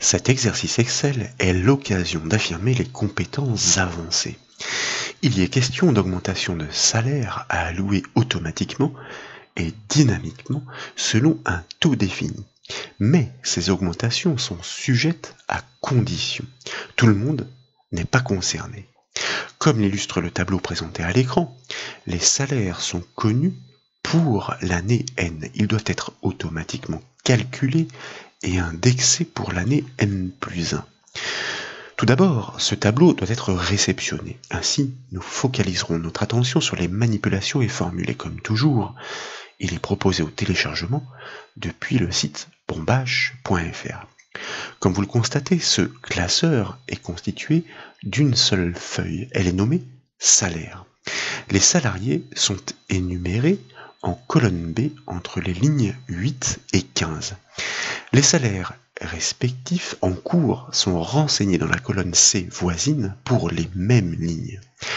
Cet exercice Excel est l'occasion d'affirmer les compétences avancées. Il y est question d'augmentation de salaire à allouer automatiquement et dynamiquement selon un taux défini. Mais ces augmentations sont sujettes à conditions. Tout le monde n'est pas concerné. Comme l'illustre le tableau présenté à l'écran, les salaires sont connus pour l'année N. Ils doivent être automatiquement calculés et indexé pour l'année N+1. Tout d'abord, ce tableau doit être réceptionné. Ainsi, nous focaliserons notre attention sur les manipulations et formules. Et comme toujours, il est proposé au téléchargement depuis le site bombache.fr. Comme vous le constatez, ce classeur est constitué d'une seule feuille. Elle est nommée salaire. Les salariés sont énumérés en colonne B entre les lignes 8 et 15. Les salaires respectifs en cours sont renseignés dans la colonne C voisine pour les mêmes lignes.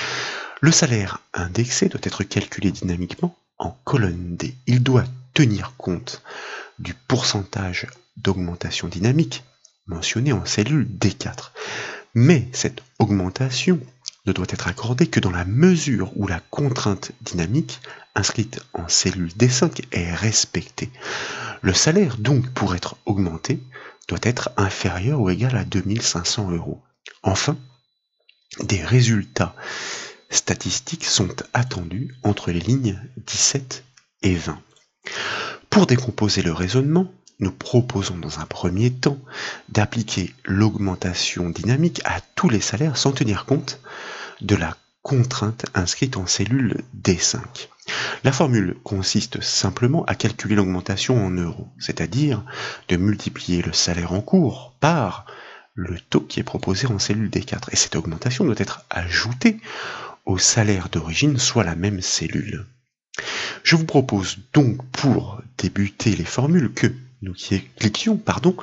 Le salaire indexé doit être calculé dynamiquement en colonne D. Il doit tenir compte du pourcentage d'augmentation dynamique mentionné en cellule D4. Mais cette augmentation ne doit être accordée que dans la mesure où la contrainte dynamique inscrite en cellule D5 est respectée. Le salaire, donc, pour être augmenté, doit être inférieur ou égal à 2500 €. Enfin, des résultats statistiques sont attendus entre les lignes 17 et 20. Pour décomposer le raisonnement, nous proposons dans un premier temps d'appliquer l'augmentation dynamique à tous les salaires sans tenir compte de la contrainte inscrite en cellule D5. La formule consiste simplement à calculer l'augmentation en euros, c'est-à-dire de multiplier le salaire en cours par le taux qui est proposé en cellule D4. Et cette augmentation doit être ajoutée au salaire d'origine, soit la même cellule. Je vous propose donc, pour débuter les formules, que nous cliquions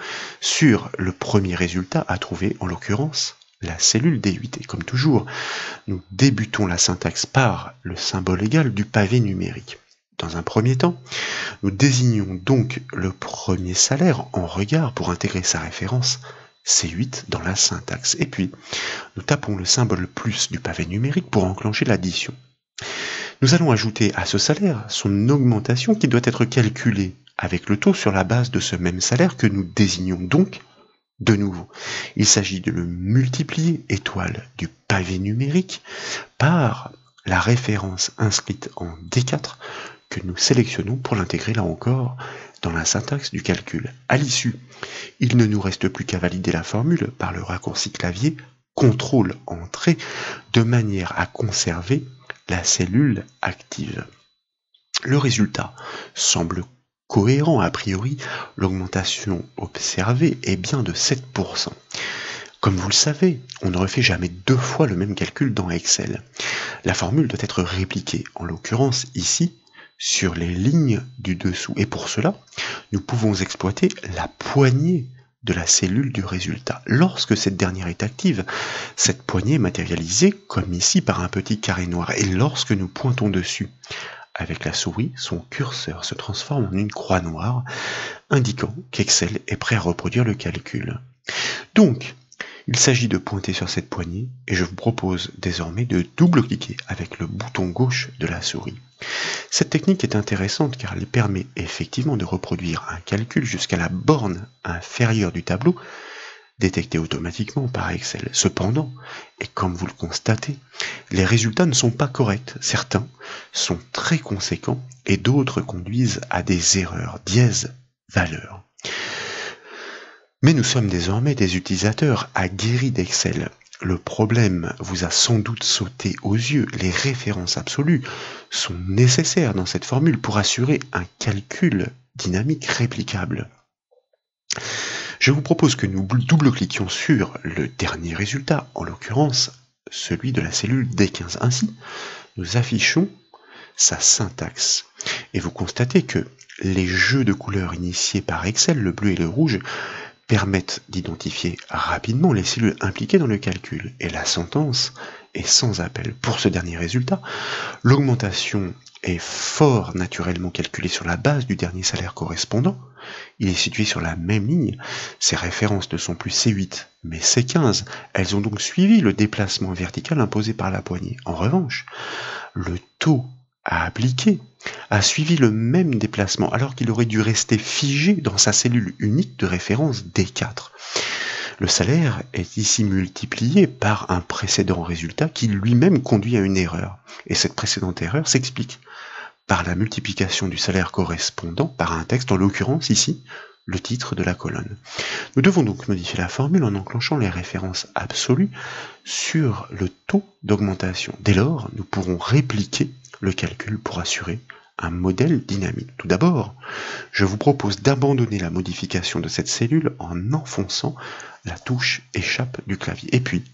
sur le premier résultat à trouver, en l'occurrence la cellule D8. Et comme toujours, nous débutons la syntaxe par le symbole égal du pavé numérique. Dans un premier temps, nous désignons donc le premier salaire en regard pour intégrer sa référence C8 dans la syntaxe. Et puis, nous tapons le symbole plus du pavé numérique pour enclencher l'addition. Nous allons ajouter à ce salaire son augmentation qui doit être calculée avec le taux sur la base de ce même salaire que nous désignons donc de nouveau. Il s'agit de le multiplier, étoile du pavé numérique, par la référence inscrite en D4 que nous sélectionnons pour l'intégrer là encore dans la syntaxe du calcul. À l'issue, il ne nous reste plus qu'à valider la formule par le raccourci clavier CTRL-Entrée de manière à conserver la cellule active. Le résultat semble cohérent a priori, l'augmentation observée est bien de 7%. Comme vous le savez, on ne refait jamais deux fois le même calcul dans Excel. La formule doit être répliquée, en l'occurrence ici, sur les lignes du dessous. Et pour cela, nous pouvons exploiter la poignée de la cellule du résultat. Lorsque cette dernière est active, cette poignée est matérialisée, comme ici, par un petit carré noir. Et lorsque nous pointons dessus avec la souris, son curseur se transforme en une croix noire, indiquant qu'Excel est prêt à reproduire le calcul. Donc, il s'agit de pointer sur cette poignée, et je vous propose désormais de double-cliquer avec le bouton gauche de la souris. Cette technique est intéressante car elle permet effectivement de reproduire un calcul jusqu'à la borne inférieure du tableau, détecté automatiquement par Excel. Cependant, et comme vous le constatez, les résultats ne sont pas corrects. Certains sont très conséquents et d'autres conduisent à des erreurs, dièse valeur. Mais nous sommes désormais des utilisateurs aguerris d'Excel. Le problème vous a sans doute sauté aux yeux. Les références absolues sont nécessaires dans cette formule pour assurer un calcul dynamique réplicable. Je vous propose que nous double-cliquions sur le dernier résultat, en l'occurrence celui de la cellule D15. Ainsi, nous affichons sa syntaxe. Et vous constatez que les jeux de couleurs initiés par Excel, le bleu et le rouge, permettent d'identifier rapidement les cellules impliquées dans le calcul. Et la sentence est sans appel. Pour ce dernier résultat, l'augmentation est fort naturellement calculée sur la base du dernier salaire correspondant. Il est situé sur la même ligne. Ces références ne sont plus C8, mais C15. Elles ont donc suivi le déplacement vertical imposé par la poignée. En revanche, le taux à appliquer a suivi le même déplacement alors qu'il aurait dû rester figé dans sa cellule unique de référence D4. Le salaire est ici multiplié par un précédent résultat qui lui-même conduit à une erreur. Et cette précédente erreur s'explique par la multiplication du salaire correspondant par un texte, en l'occurrence ici, le titre de la colonne. Nous devons donc modifier la formule en enclenchant les références absolues sur le taux d'augmentation. Dès lors, nous pourrons répliquer le calcul pour assurer un modèle dynamique. Tout d'abord, je vous propose d'abandonner la modification de cette cellule en enfonçant la touche échappe du clavier. Et puis,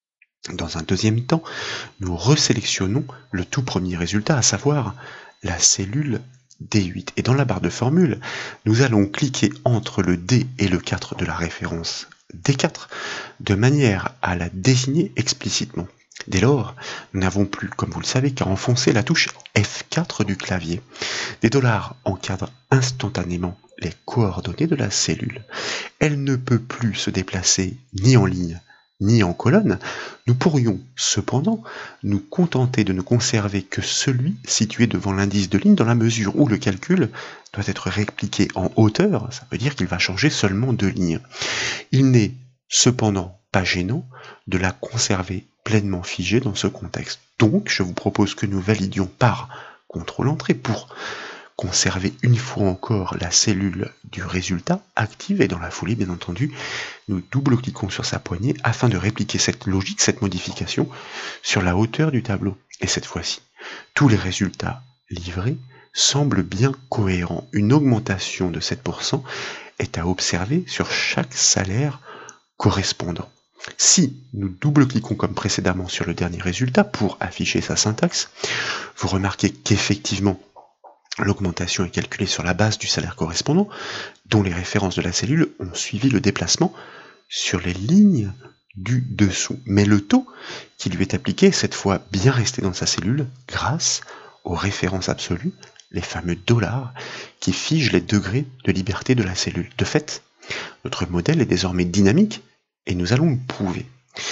dans un deuxième temps, nous resélectionnons le tout premier résultat, à savoir la cellule D8. Et dans la barre de formule, nous allons cliquer entre le D et le 4 de la référence D4, de manière à la désigner explicitement. Dès lors, nous n'avons plus, comme vous le savez, qu'à enfoncer la touche F4 du clavier. Des dollars encadrent instantanément les coordonnées de la cellule. Elle ne peut plus se déplacer ni en ligne, ni en colonne. Nous pourrions cependant nous contenter de ne conserver que celui situé devant l'indice de ligne dans la mesure où le calcul doit être répliqué en hauteur, ça veut dire qu'il va changer seulement de ligne. Il n'est cependant pas gênant de la conserver pleinement figée dans ce contexte. Donc, je vous propose que nous validions par CTRL-Entrée pour conserver une fois encore la cellule du résultat active et dans la foulée, bien entendu, nous double-cliquons sur sa poignée afin de répliquer cette logique, cette modification sur la hauteur du tableau. Et cette fois-ci, tous les résultats livrés semblent bien cohérents. Une augmentation de 7% est à observer sur chaque salaire correspondant. Si nous double-cliquons comme précédemment sur le dernier résultat pour afficher sa syntaxe, vous remarquez qu'effectivement, l'augmentation est calculée sur la base du salaire correspondant, dont les références de la cellule ont suivi le déplacement sur les lignes du dessous. Mais le taux qui lui est appliqué est cette fois bien resté dans sa cellule grâce aux références absolues, les fameux dollars, qui figent les degrés de liberté de la cellule. De fait, notre modèle est désormais dynamique et nous allons le prouver.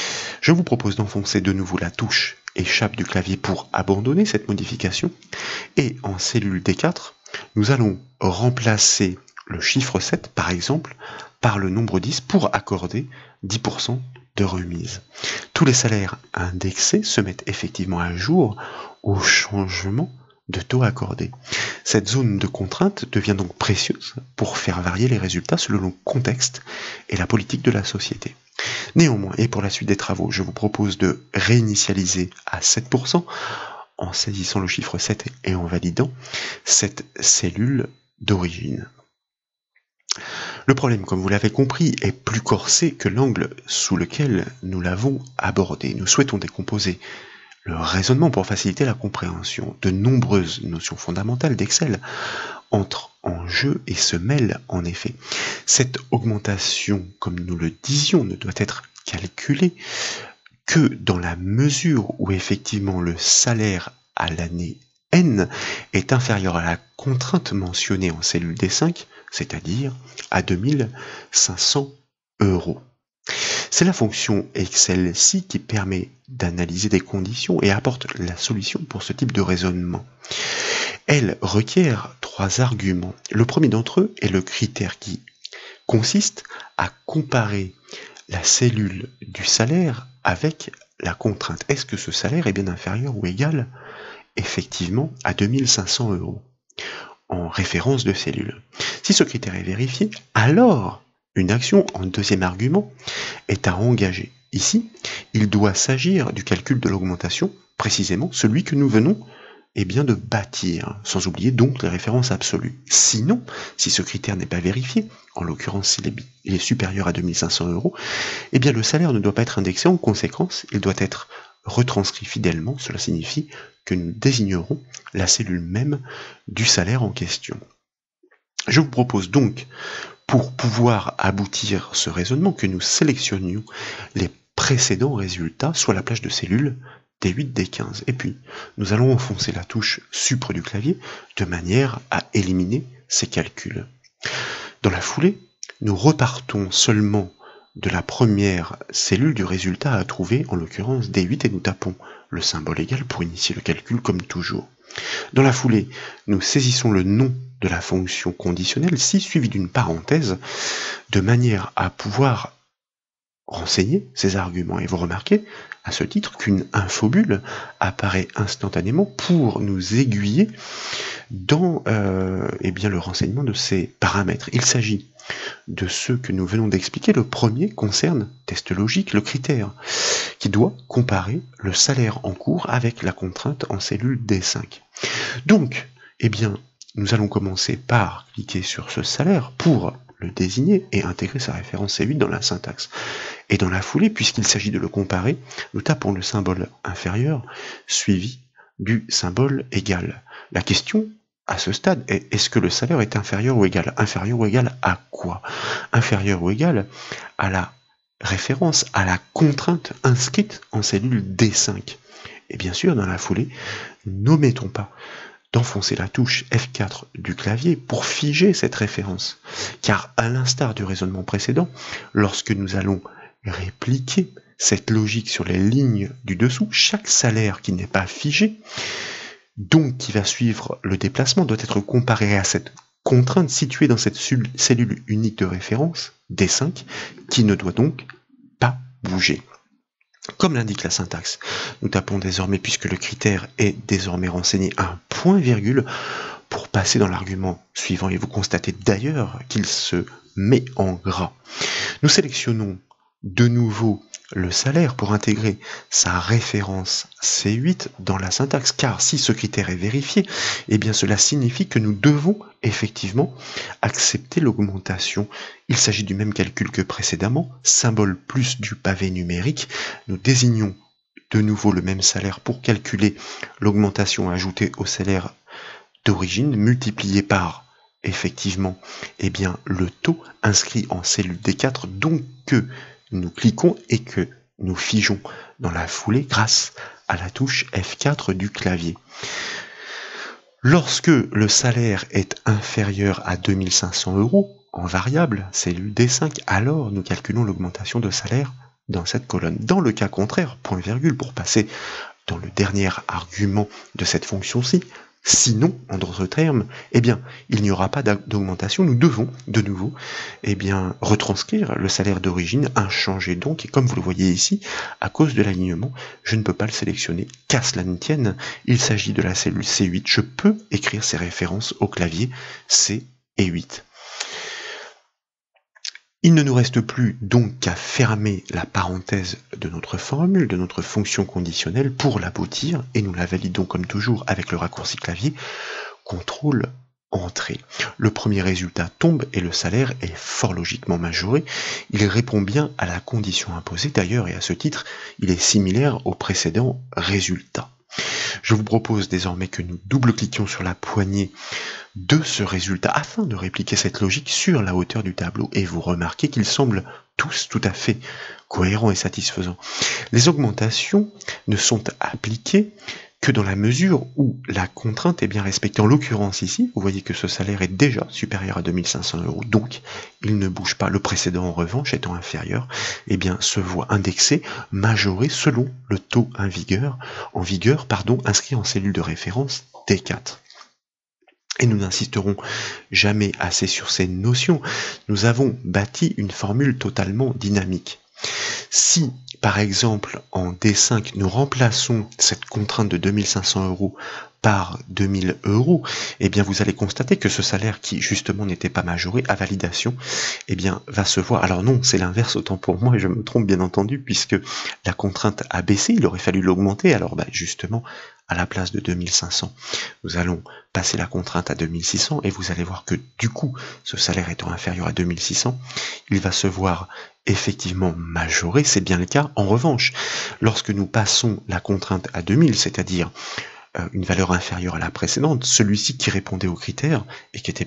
Je vous propose d'enfoncer de nouveau la touche échappe du clavier pour abandonner cette modification et en cellule D4, nous allons remplacer le chiffre 7 par exemple par le nombre 10 pour accorder 10% de remise. Tous les salaires indexés se mettent effectivement à jour au changement de taux accordé. Cette zone de contrainte devient donc précieuse pour faire varier les résultats selon le contexte et la politique de la société. Néanmoins, et pour la suite des travaux, je vous propose de réinitialiser à 7% en saisissant le chiffre 7 et en validant cette cellule d'origine. Le problème, comme vous l'avez compris, est plus corsé que l'angle sous lequel nous l'avons abordé. Nous souhaitons décomposer le raisonnement pour faciliter la compréhension. De nombreuses notions fondamentales d'Excel entrent en jeu et se mêlent en effet. Cette augmentation, comme nous le disions, ne doit être calculée que dans la mesure où effectivement le salaire à l'année N est inférieur à la contrainte mentionnée en cellule D5, c'est-à-dire à 2500 €. C'est la fonction Excel-ci qui permet d'analyser des conditions et apporte la solution pour ce type de raisonnement. Elle requiert 3 arguments. Le premier d'entre eux est le critère qui consiste à comparer la cellule du salaire avec la contrainte. Est-ce que ce salaire est bien inférieur ou égal effectivement à 2500 € en référence de cellule? Si ce critère est vérifié, alors une action en deuxième argument est à engager. Ici, il doit s'agir du calcul de l'augmentation, précisément celui que nous venons de bâtir, sans oublier donc les références absolues. Sinon, si ce critère n'est pas vérifié, en l'occurrence s'il est supérieur à 2500 €, le salaire ne doit pas être indexé, en conséquence, il doit être retranscrit fidèlement. Cela signifie que nous désignerons la cellule même du salaire en question. Je vous propose donc, pour pouvoir aboutir ce raisonnement, que nous sélectionnions les précédents résultats, soit la plage de cellule D8, D15. Et puis, nous allons enfoncer la touche Supre du clavier de manière à éliminer ces calculs. Dans la foulée, nous repartons seulement de la première cellule du résultat à trouver, en l'occurrence D8, et nous tapons le symbole égal pour initier le calcul comme toujours. Dans la foulée, nous saisissons le nom de la fonction conditionnelle, si suivi d'une parenthèse, de manière à pouvoir renseigner ces arguments. Et vous remarquez, à ce titre, qu'une infobule apparaît instantanément pour nous aiguiller dans le renseignement de ces paramètres. Il s'agit de ceux que nous venons d'expliquer. Le premier concerne, test logique, le critère, qui doit comparer le salaire en cours avec la contrainte en cellule D5. Donc, nous allons commencer par cliquer sur ce salaire pour le désigner et intégrer sa référence C8 dans la syntaxe. Et dans la foulée, puisqu'il s'agit de le comparer, nous tapons le symbole inférieur suivi du symbole égal. La question à ce stade est: est-ce que le salaire est inférieur ou égal? Inférieur ou égal à quoi? Inférieur ou égal à la référence, à la contrainte inscrite en cellule D5. Et bien sûr, dans la foulée, n'omettons pas d'enfoncer la touche F4 du clavier pour figer cette référence. Car à l'instar du raisonnement précédent, lorsque nous allons répliquer cette logique sur les lignes du dessous, chaque salaire qui n'est pas figé, donc qui va suivre le déplacement, doit être comparé à cette contrainte située dans cette cellule unique de référence, D5, qui ne doit donc pas bouger. Comme l'indique la syntaxe, nous tapons désormais, puisque le critère est désormais renseigné, un point-virgule pour passer dans l'argument suivant. Et vous constatez d'ailleurs qu'il se met en gras. Nous sélectionnons de nouveau le salaire pour intégrer sa référence C8 dans la syntaxe, car si ce critère est vérifié, cela signifie que nous devons effectivement accepter l'augmentation. Il s'agit du même calcul que précédemment, symbole plus du pavé numérique. Nous désignons de nouveau le même salaire pour calculer l'augmentation ajoutée au salaire d'origine, multiplié par effectivement le taux inscrit en cellule D4, donc que nous cliquons et que nous figeons dans la foulée grâce à la touche F4 du clavier. Lorsque le salaire est inférieur à 2500 € en variable, cellule D5, alors nous calculons l'augmentation de salaire dans cette colonne. Dans le cas contraire, point virgule pour passer dans le dernier argument de cette fonction-ci, sinon, en d'autres termes, il n'y aura pas d'augmentation. Nous devons, de nouveau, retranscrire le salaire d'origine, inchangé donc, et comme vous le voyez ici, à cause de l'alignement, je ne peux pas le sélectionner, qu'à cela ne tienne, il s'agit de la cellule C8, je peux écrire ces références au clavier C et 8. Il ne nous reste plus donc qu'à fermer la parenthèse de notre formule, de notre fonction conditionnelle pour l'aboutir, et nous la validons comme toujours avec le raccourci clavier, CTRL Entrée. Le premier résultat tombe et le salaire est fort logiquement majoré. Il répond bien à la condition imposée d'ailleurs, et à ce titre, il est similaire au précédent résultat. Je vous propose désormais que nous double-cliquions sur la poignée de ce résultat afin de répliquer cette logique sur la hauteur du tableau. Et vous remarquez qu'ils semblent tous tout à fait cohérents et satisfaisants. Les augmentations ne sont appliquées que dans la mesure où la contrainte est bien respectée. En l'occurrence ici, vous voyez que ce salaire est déjà supérieur à 2500 €, donc il ne bouge pas. Le précédent, en revanche, étant inférieur, se voit indexé, majoré selon le taux en vigueur, inscrit en cellule de référence D4. Et nous n'insisterons jamais assez sur ces notions. Nous avons bâti une formule totalement dynamique. Si, par exemple, en D5, nous remplaçons cette contrainte de 2500 € par 2000 €, vous allez constater que ce salaire qui, justement, n'était pas majoré à validation, va se voir. Alors non, c'est l'inverse, autant pour moi, et je me trompe bien entendu, puisque la contrainte a baissé, il aurait fallu l'augmenter. Alors, justement, à la place de 2500, nous allons passer la contrainte à 2600, et vous allez voir que, du coup, ce salaire étant inférieur à 2600, il va se voir effectivement majoré, c'est bien le cas. En revanche, lorsque nous passons la contrainte à 2000, c'est-à-dire une valeur inférieure à la précédente, celui-ci qui répondait aux critères et qui était bien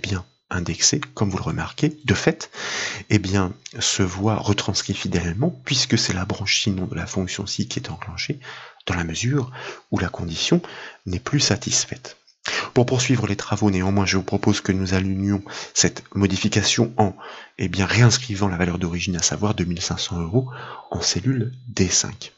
indexé, comme vous le remarquez, de fait, eh bien, se voit retranscrit fidèlement, puisque c'est la branche sinon de la fonction si qui est enclenchée, dans la mesure où la condition n'est plus satisfaite. Pour poursuivre les travaux, néanmoins, je vous propose que nous alignions cette modification en réinscrivant la valeur d'origine, à savoir 2500 € en cellule D5.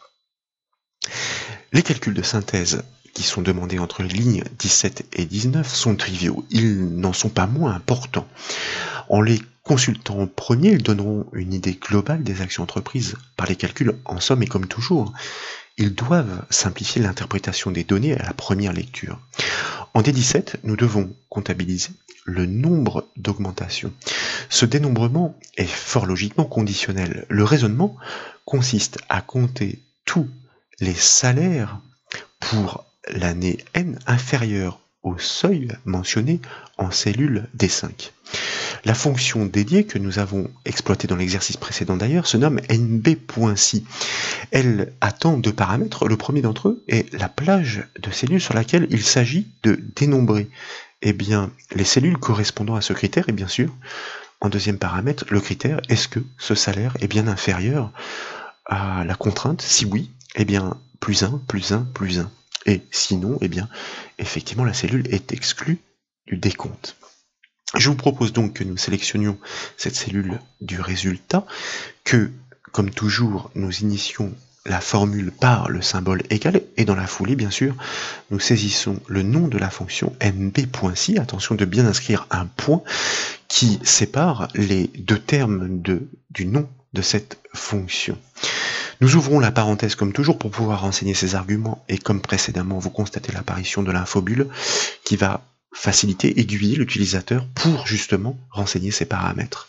Les calculs de synthèse qui sont demandés entre les lignes 17 et 19 sont triviaux. Ils n'en sont pas moins importants. En les consultant en premier, ils donneront une idée globale des actions entreprises par les calculs. En somme, et comme toujours, ils doivent simplifier l'interprétation des données à la première lecture. En D17, nous devons comptabiliser le nombre d'augmentations. Ce dénombrement est fort logiquement conditionnel. Le raisonnement consiste à compter tous les salaires pour l'année N inférieure au seuil mentionné en cellule D5. La fonction dédiée que nous avons exploitée dans l'exercice précédent d'ailleurs se nomme nb.si. Elle attend deux paramètres. Le premier d'entre eux est la plage de cellules sur laquelle il s'agit de dénombrer les cellules correspondant à ce critère, et bien sûr, en deuxième paramètre, le critère, est-ce que ce salaire est bien inférieur à la contrainte? Si oui, plus 1, plus 1, plus 1. Et sinon, effectivement, la cellule est exclue du décompte. Je vous propose donc que nous sélectionnions cette cellule du résultat, que, comme toujours, nous initions la formule par le symbole égal, et dans la foulée, bien sûr, nous saisissons le nom de la fonction nb.si. Attention de bien inscrire un point qui sépare les deux termes du nom de cette fonction. Nous ouvrons la parenthèse comme toujours pour pouvoir renseigner ces arguments, et comme précédemment, vous constatez l'apparition de l'infobulle qui va faciliter, aiguiller l'utilisateur pour justement renseigner ses paramètres.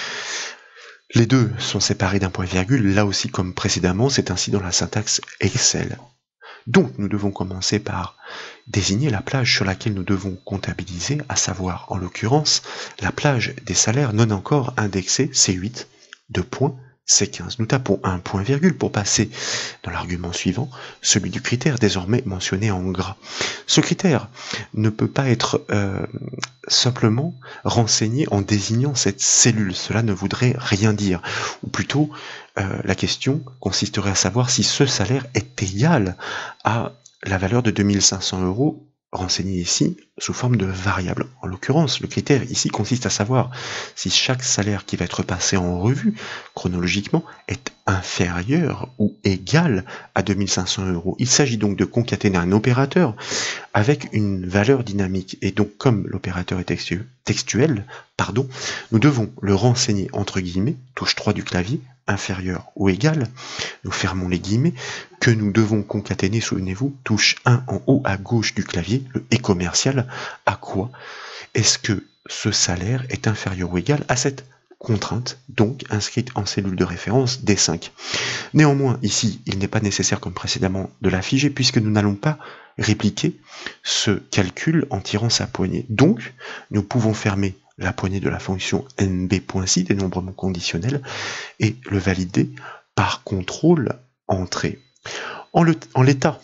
Les deux sont séparés d'un point-virgule, là aussi comme précédemment, c'est ainsi dans la syntaxe Excel. Donc nous devons commencer par désigner la plage sur laquelle nous devons comptabiliser, à savoir en l'occurrence la plage des salaires non encore indexés C8 de points C15. Nous tapons un point-virgule pour passer dans l'argument suivant, celui du critère désormais mentionné en gras. Ce critère ne peut pas être simplement renseigné en désignant cette cellule. Cela ne voudrait rien dire. Ou plutôt, la question consisterait à savoir si ce salaire est égal à la valeur de 2500 € renseigné ici sous forme de variable. En l'occurrence, le critère ici consiste à savoir si chaque salaire qui va être passé en revue chronologiquement est inférieur ou égal à 2500 €. Il s'agit donc de concaténer un opérateur avec une valeur dynamique. Et donc, comme l'opérateur est textuel, nous devons le renseigner entre guillemets, touche 3 du clavier, inférieur ou égal, nous fermons les guillemets, que nous devons concaténer, souvenez-vous, touche 1 en haut à gauche du clavier, le et commercial, à quoi est-ce que ce salaire est inférieur ou égal à cette contrainte, donc inscrite en cellule de référence D5. Néanmoins, ici, il n'est pas nécessaire comme précédemment de l'afficher, puisque nous n'allons pas répliquer ce calcul en tirant sa poignée. Donc, nous pouvons fermer la poignée de la fonction nb.si, dénombrement conditionnel, et le valider par contrôle entrée. En l'état,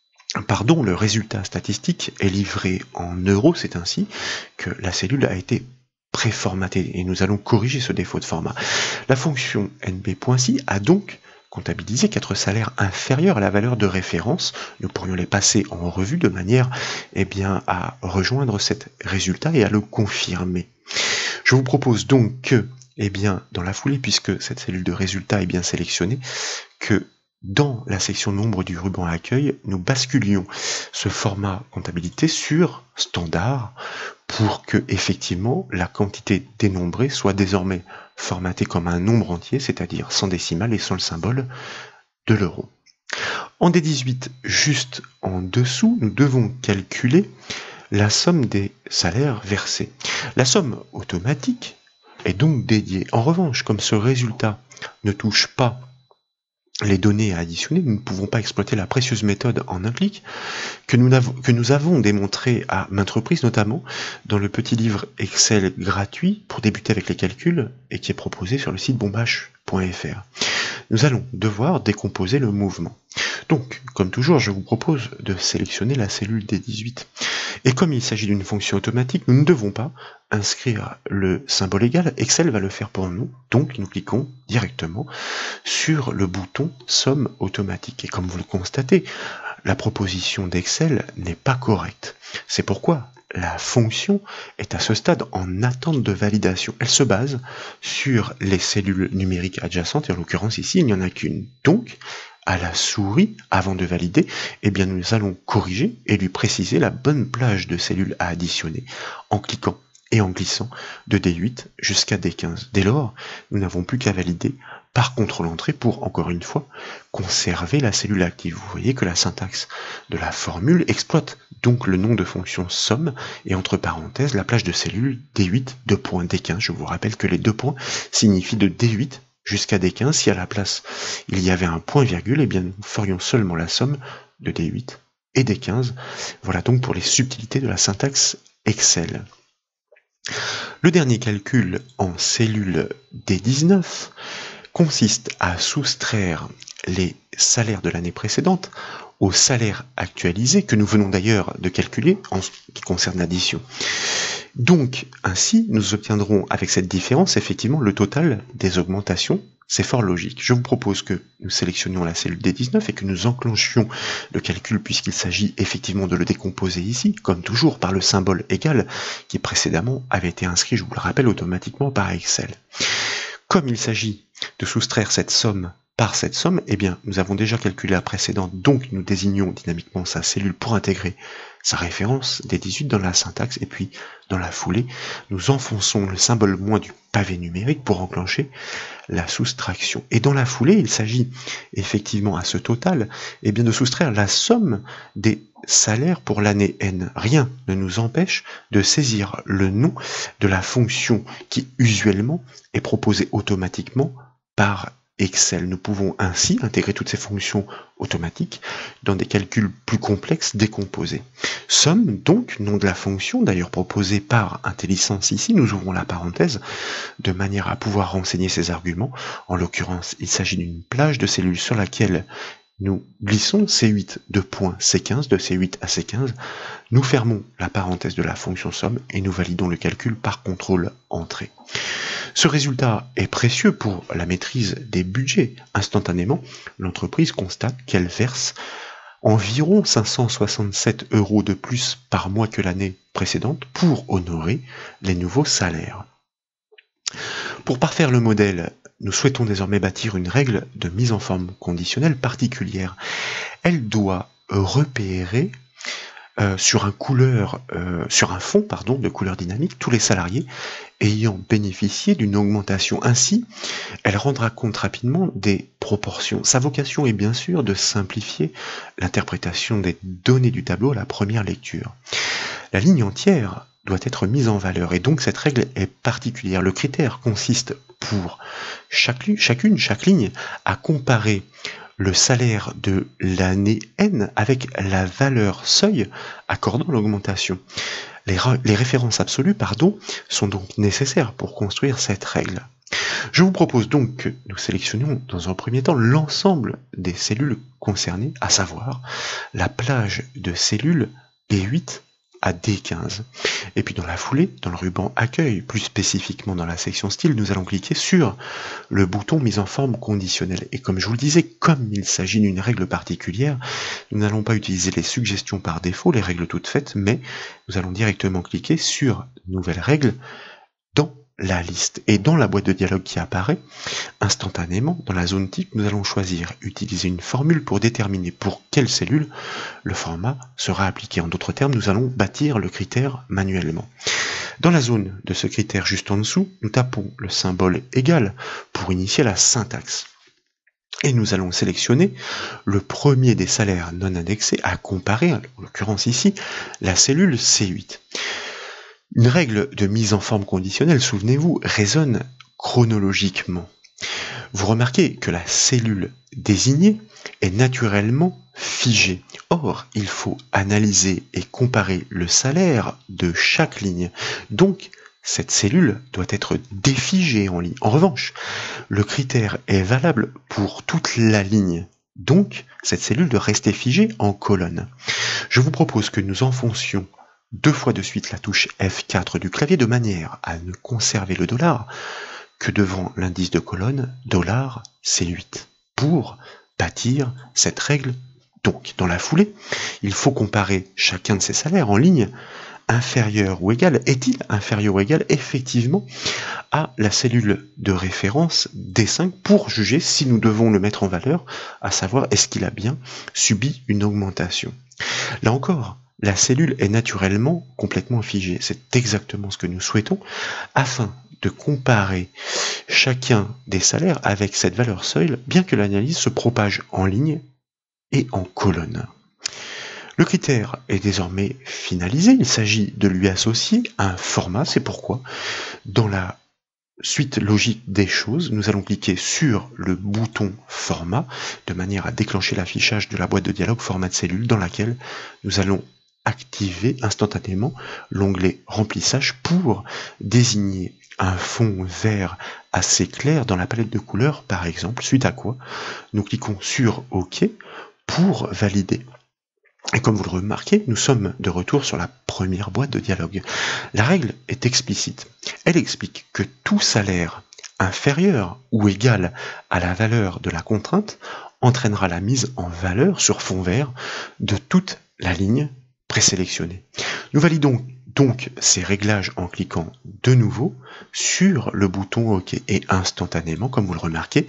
le résultat statistique est livré en euros, c'est ainsi que la cellule a été préformatée, et nous allons corriger ce défaut de format. La fonction nb.si a donc comptabilisé 4 salaires inférieurs à la valeur de référence. Nous pourrions les passer en revue de manière à rejoindre cet résultat et à le confirmer. Je vous propose donc que, dans la foulée, puisque cette cellule de résultat est bien sélectionnée, que dans la section nombre du ruban accueil, nous basculions ce format comptabilité sur standard pour que, effectivement, la quantité dénombrée soit désormais formatée comme un nombre entier, c'est-à-dire sans décimale et sans le symbole de l'euro. En D18, juste en dessous, nous devons calculer la somme des salaires versés. La somme automatique est donc dédiée. En revanche, comme ce résultat ne touche pas les données à additionner, nous ne pouvons pas exploiter la précieuse méthode en un clic que nous avons démontré à maintes reprises, notamment dans le petit livre Excel gratuit pour débuter avec les calculs et qui est proposé sur le site bombache.fr. Nous allons devoir décomposer le mouvement. Donc, comme toujours, je vous propose de sélectionner la cellule D18 Et comme il s'agit d'une fonction automatique, nous ne devons pas inscrire le symbole égal. Excel va le faire pour nous, donc nous cliquons directement sur le bouton somme automatique. Et comme vous le constatez, la proposition d'Excel n'est pas correcte. C'est pourquoi la fonction est à ce stade en attente de validation. Elle se base sur les cellules numériques adjacentes, et en l'occurrence ici, il n'y en a qu'une. Donc, à la souris, avant de valider, eh bien nous allons corriger et lui préciser la bonne plage de cellules à additionner en cliquant et en glissant de D8 jusqu'à D15. Dès lors, nous n'avons plus qu'à valider par contrôle-entrée pour, encore une fois, conserver la cellule active. Vous voyez que la syntaxe de la formule exploite donc le nom de fonction somme et entre parenthèses la plage de cellules D8, D15. Je vous rappelle que les deux points signifient de D8 jusqu'à D15. Si à la place il y avait un point virgule, eh bien nous ferions seulement la somme de D8 et D15. Voilà donc pour les subtilités de la syntaxe Excel. Le dernier calcul en cellule D19 consiste à soustraire les salaires de l'année précédente au salaire actualisé que nous venons d'ailleurs de calculer en ce qui concerne l'addition. Donc, ainsi, nous obtiendrons avec cette différence effectivement le total des augmentations. C'est fort logique. Je vous propose que nous sélectionnions la cellule D19 et que nous enclenchions le calcul puisqu'il s'agit effectivement de le décomposer ici, comme toujours par le symbole égal qui précédemment avait été inscrit, je vous le rappelle, automatiquement par Excel. Comme il s'agit de soustraire cette somme par cette somme, eh bien, nous avons déjà calculé la précédente, donc nous désignons dynamiquement sa cellule pour intégrer sa référence D18 dans la syntaxe, et puis, dans la foulée, nous enfonçons le symbole moins du pavé numérique pour enclencher la soustraction. Et dans la foulée, il s'agit effectivement à ce total, eh bien, de soustraire la somme des salaires pour l'année N. Rien ne nous empêche de saisir le nom de la fonction qui, usuellement, est proposée automatiquement par Excel. Nous pouvons ainsi intégrer toutes ces fonctions automatiques dans des calculs plus complexes décomposés. Somme, donc, nom de la fonction, d'ailleurs proposée par IntelliSense ici, nous ouvrons la parenthèse, de manière à pouvoir renseigner ces arguments. En l'occurrence, il s'agit d'une plage de cellules sur laquelle nous glissons C8 de point C15, de C8 à C15, nous fermons la parenthèse de la fonction somme et nous validons le calcul par contrôle entrée. Ce résultat est précieux pour la maîtrise des budgets. Instantanément, l'entreprise constate qu'elle verse environ 567 € de plus par mois que l'année précédente pour honorer les nouveaux salaires. Pour parfaire le modèle, nous souhaitons désormais bâtir une règle de mise en forme conditionnelle particulière. Elle doit repérer sur un fond de couleur dynamique tous les salariés ayant bénéficié d'une augmentation. Ainsi, elle rendra compte rapidement des proportions. Sa vocation est bien sûr de simplifier l'interprétation des données du tableau à la première lecture. La ligne entière doit être mise en valeur et donc cette règle est particulière. Le critère consiste pour chaque ligne à comparer le salaire de l'année N avec la valeur seuil accordant l'augmentation. Les références absolues, sont donc nécessaires pour construire cette règle. Je vous propose donc que nous sélectionnions dans un premier temps l'ensemble des cellules concernées, à savoir la plage de cellules D8 à D15. Et puis dans la foulée, dans le ruban accueil, plus spécifiquement dans la section style, nous allons cliquer sur le bouton mise en forme conditionnelle. Et comme je vous le disais, comme il s'agit d'une règle particulière, nous n'allons pas utiliser les suggestions par défaut, les règles toutes faites, mais nous allons directement cliquer sur nouvelle règle dans la liste. Et dans la boîte de dialogue qui apparaît, instantanément, dans la zone type, nous allons choisir utiliser une formule pour déterminer pour quelle cellule le format sera appliqué. En d'autres termes, nous allons bâtir le critère manuellement. Dans la zone de ce critère juste en dessous, nous tapons le symbole égal pour initier la syntaxe. Et nous allons sélectionner le premier des salaires non indexés à comparer, en l'occurrence ici, la cellule C8. Une règle de mise en forme conditionnelle, souvenez-vous, résonne chronologiquement. Vous remarquez que la cellule désignée est naturellement figée. Or, il faut analyser et comparer le salaire de chaque ligne. Donc, cette cellule doit être défigée en ligne. En revanche, le critère est valable pour toute la ligne. Donc, cette cellule doit rester figée en colonne. Je vous propose que nous enfoncions 2 fois de suite la touche F4 du clavier de manière à ne conserver le dollar que devant l'indice de colonne dollar C8 pour bâtir cette règle. Donc, dans la foulée, il faut comparer chacun de ces salaires en ligne inférieur ou égal. Est-il inférieur ou égal effectivement à la cellule de référence D5 pour juger si nous devons le mettre en valeur, à savoir est-ce qu'il a bien subi une augmentation. Là encore, la cellule est naturellement complètement figée. C'est exactement ce que nous souhaitons afin de comparer chacun des salaires avec cette valeur seuil, bien que l'analyse se propage en ligne et en colonne. Le critère est désormais finalisé, il s'agit de lui associer un format, c'est pourquoi, dans la suite logique des choses, nous allons cliquer sur le bouton format, de manière à déclencher l'affichage de la boîte de dialogue format de cellule, dans laquelle nous allons activer instantanément l'onglet remplissage pour désigner un fond vert assez clair dans la palette de couleurs, par exemple, suite à quoi nous cliquons sur OK pour valider. Et comme vous le remarquez, nous sommes de retour sur la première boîte de dialogue. La règle est explicite. Elle explique que tout salaire inférieur ou égal à la valeur de la contrainte entraînera la mise en valeur sur fond vert de toute la ligne présélectionnée. Nous validons donc ces réglages en cliquant de nouveau sur le bouton OK. Et instantanément, comme vous le remarquez,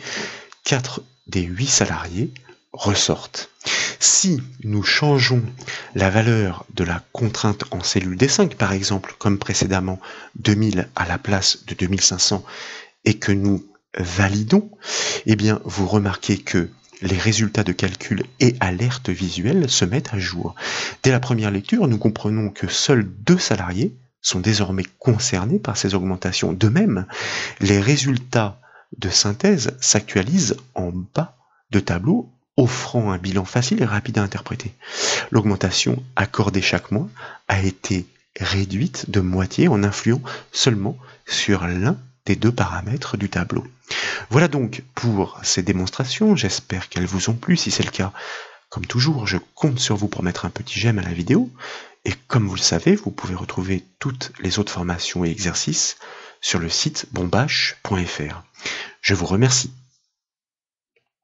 4 des 8 salariés ressortent. Si nous changeons la valeur de la contrainte en cellule D5, par exemple, comme précédemment 2000 à la place de 2500, et que nous validons, eh bien, vous remarquez que les résultats de calcul et alertes visuelles se mettent à jour. Dès la première lecture, nous comprenons que seuls 2 salariés sont désormais concernés par ces augmentations. De même, les résultats de synthèse s'actualisent en bas de tableau, offrant un bilan facile et rapide à interpréter. L'augmentation accordée chaque mois a été réduite de moitié en influant seulement sur l'un des 2 paramètres du tableau. Voilà donc pour ces démonstrations, j'espère qu'elles vous ont plu. Si c'est le cas, comme toujours, je compte sur vous pour mettre un petit j'aime à la vidéo. Et comme vous le savez, vous pouvez retrouver toutes les autres formations et exercices sur le site bombache.fr. Je vous remercie.